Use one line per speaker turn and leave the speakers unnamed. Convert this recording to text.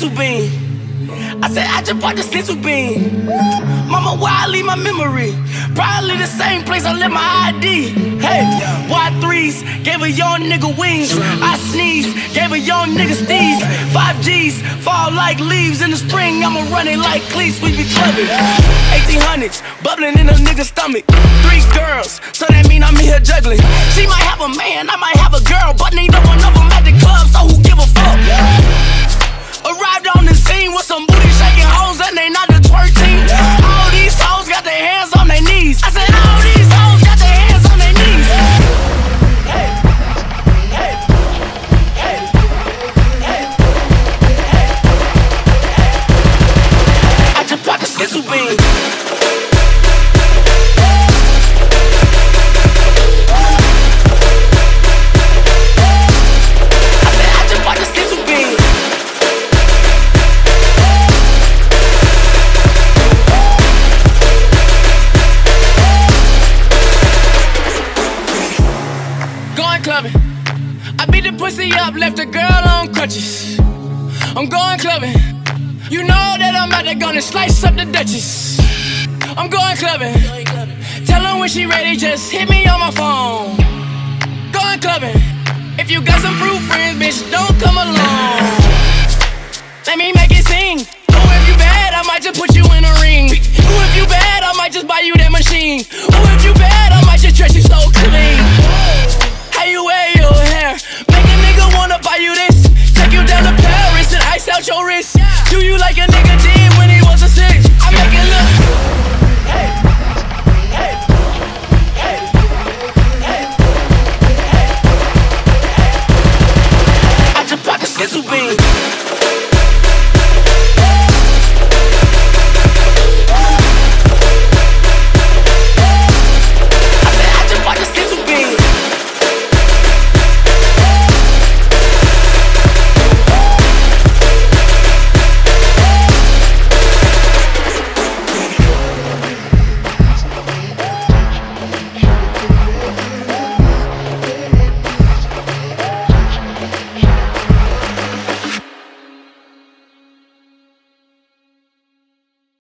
stencil bean. I said I just bought the stencil bean. Mama, where I leave my memory? Probably the same place I left my ID. Hey, Y3s, gave a young nigga wings. I sneeze, gave a young nigga steez. 5Gs, fall like leaves in the spring. I'ma run it like cleats, we be clubbing. 1800s, bubbling in a nigga's stomach. 3 girls, so that mean I'm here juggling. She might have a man, I might have a girl, but neither one of them at the club, so who give a fuck? Arrived on the scene with some booty shaking hoes and they not the twerk team. All these hoes got their hands on their knees. I said all these hoes got their hands on their knees. Hey, hey, hey, hey, hey. I just bought the stencil bean. Clubbing. I beat the pussy up, left a girl on crutches. I'm going clubbing. You know that I'm out there gonna slice up the Duchess. I'm going clubbing. Tell her when she ready, just hit me on my phone. Going clubbing. If you got some fruit friends, bitch, don't come along. Let me make it sing. Oh, if you bad, I might just put you in a ring.